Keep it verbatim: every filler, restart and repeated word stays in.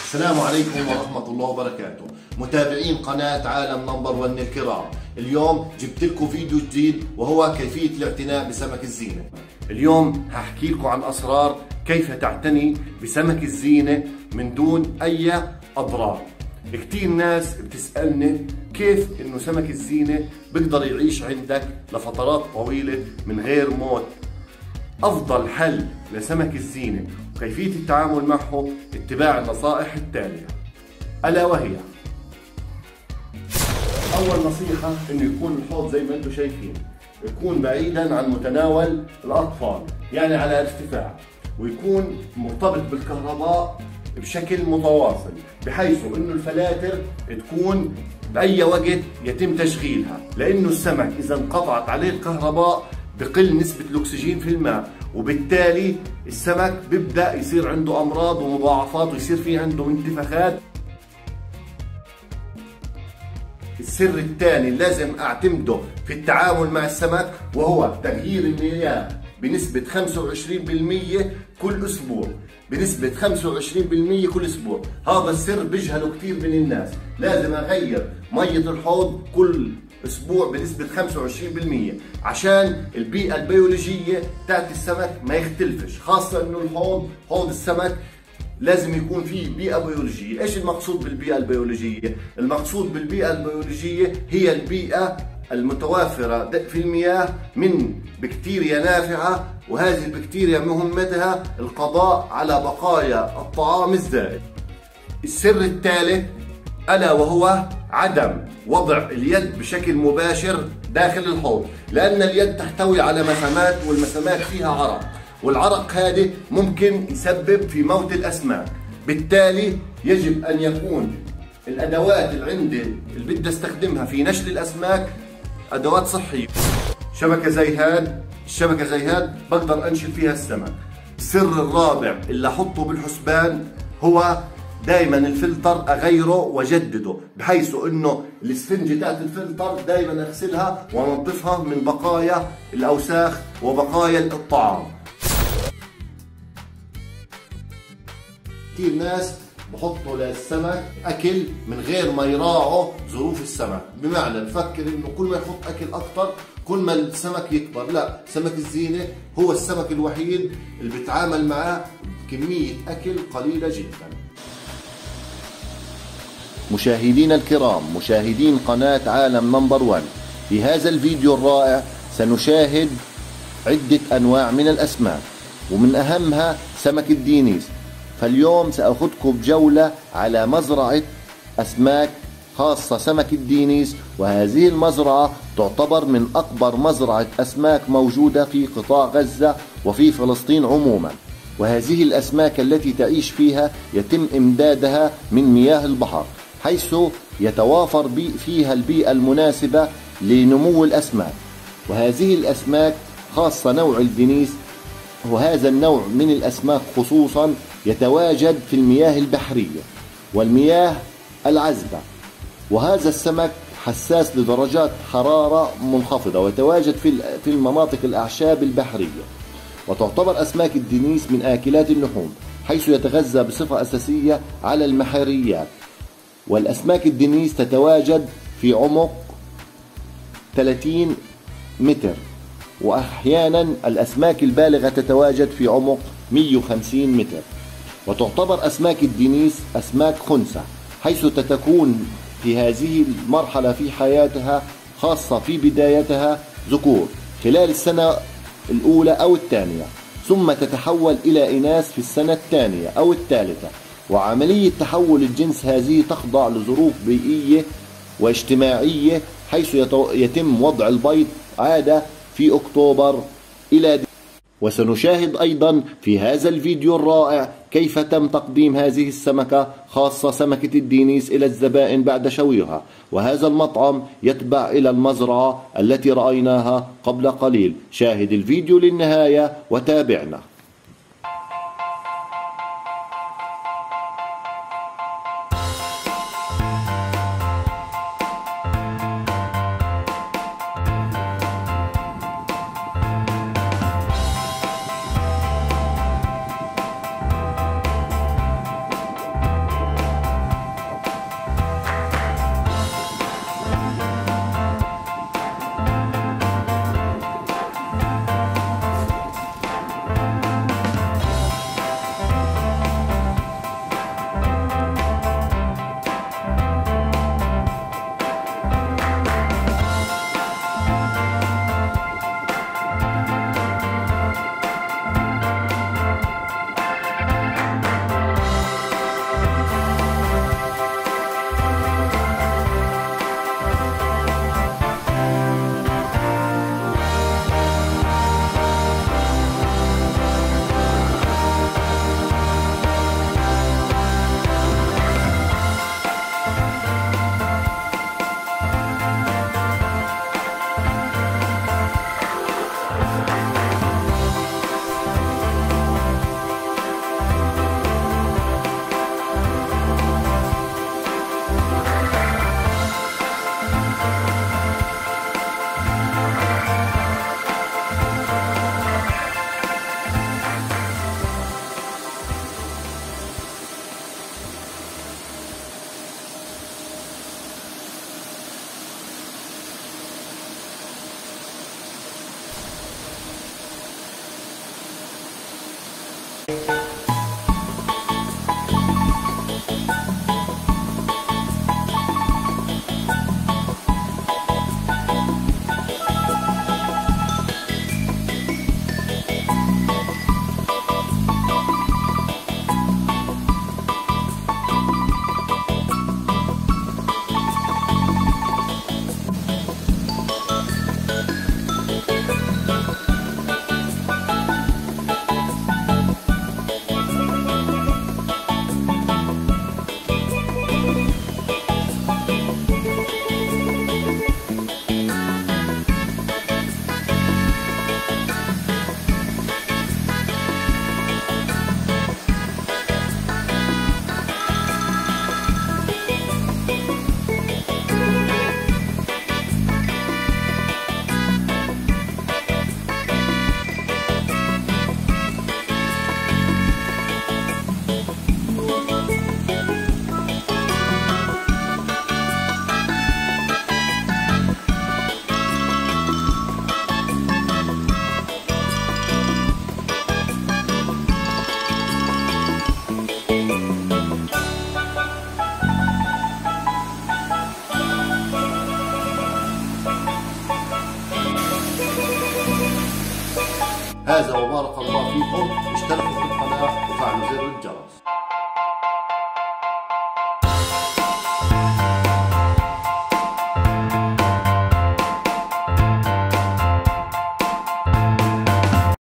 السلام عليكم ورحمة الله وبركاته. متابعين قناة عالم نمبر ون الكرام، اليوم جبت لكم فيديو جديد وهو كيفية الاعتناء بسمك الزينة. اليوم هحكي لكم عن أسرار كيف تعتني بسمك الزينة من دون أي أضرار. كتير ناس بتسألني كيف إنه سمك الزينة بيقدر يعيش عندك لفترات طويلة من غير موت. أفضل حل لسمك الزينة وكيفية التعامل معه اتباع النصائح التالية، ألا وهي: أول نصيحة إنه يكون الحوض زي ما أنتم شايفين يكون بعيدا عن متناول الأطفال، يعني على ارتفاع، ويكون مرتبط بالكهرباء بشكل متواصل، بحيث إنه الفلاتر تكون بأي وقت يتم تشغيلها، لأنه السمك إذا انقطعت عليه الكهرباء بقل نسبة الأكسجين في الماء، وبالتالي السمك بيبدأ يصير عنده أمراض ومضاعفات ويصير فيه عنده انتفاخات. السر الثاني لازم أعتمده في التعامل مع السمك وهو تغيير المياه بنسبة خمسة وعشرين بالمئة كل أسبوع، بنسبة خمسة وعشرين بالمئة كل أسبوع. هذا السر بيجهله كثير من الناس. لازم أغير مية الحوض كل اسبوع بنسبه خمسة وعشرين بالمئة عشان البيئه البيولوجيه تاعت السمك ما يختلفش، خاصه انه الحوض حوض السمك لازم يكون فيه بيئه بيولوجيه. ايش المقصود بالبيئه البيولوجيه؟ المقصود بالبيئه البيولوجيه هي البيئه المتوافره في المياه من بكتيريا نافعه، وهذه البكتيريا مهمتها القضاء على بقايا الطعام الزائد. السر الثالث ألا وهو عدم وضع اليد بشكل مباشر داخل الحوض، لأن اليد تحتوي على مسامات والمسامات فيها عرق، والعرق هذا ممكن يسبب في موت الأسماك. بالتالي يجب أن يكون الأدوات اللي عندي اللي بدي استخدمها في نشل الأسماك أدوات صحية. شبكة زي هاد، الشبكة زي هاد بقدر أنشل فيها السمك. السر الرابع اللي أحطه بالحسبان هو دائما الفلتر اغيره واجدده، بحيث انه الاسفنجه تاعت الفلتر دائما اغسلها وانظفها من بقايا الاوساخ وبقايا الطعام. كثير ناس بحطوا للسمك اكل من غير ما يراعوا ظروف السمك، بمعنى نفكر انه كل ما يحط اكل اكثر كل ما السمك يكبر. لا، سمك الزينه هو السمك الوحيد اللي بيتعامل معاه بكميه اكل قليله جدا. مشاهدينا الكرام، مشاهدين قناة عالم نمبر ون، في هذا الفيديو الرائع سنشاهد عدة أنواع من الأسماك، ومن أهمها سمك الدينيس. فاليوم سأخذكم بجولة على مزرعة أسماك خاصة سمك الدينيس، وهذه المزرعة تعتبر من أكبر مزرعة أسماك موجودة في قطاع غزة وفي فلسطين عموما. وهذه الأسماك التي تعيش فيها يتم إمدادها من مياه البحر، حيث يتوافر فيها البيئة المناسبة لنمو الأسماك. وهذه الأسماك خاصة نوع الدينيس، وهذا النوع من الأسماك خصوصا يتواجد في المياه البحرية والمياه العذبة. وهذا السمك حساس لدرجات حرارة منخفضة ويتواجد في المناطق الأعشاب البحرية. وتعتبر أسماك الدينيس من آكلات اللحوم، حيث يتغذى بصفة أساسية على المحاريات. والأسماك الدينيس تتواجد في عمق ثلاثين متر، وأحيانا الأسماك البالغة تتواجد في عمق مئة وخمسين متر. وتعتبر أسماك الدينيس أسماك خنثى، حيث تكون في هذه المرحلة في حياتها خاصة في بدايتها ذكور خلال السنة الأولى أو الثانية، ثم تتحول إلى إناث في السنة الثانية أو الثالثة. وعملية تحول الجنس هذه تخضع لظروف بيئية واجتماعية، حيث يتم وضع البيض عادة في أكتوبر إلى دي. وسنشاهد أيضا في هذا الفيديو الرائع كيف تم تقديم هذه السمكة خاصة سمكة الدينيس إلى الزبائن بعد شويها. وهذا المطعم يتبع إلى المزرعة التي رأيناها قبل قليل. شاهد الفيديو للنهاية وتابعنا. هذا وبارك الله فيكم. اشتركوا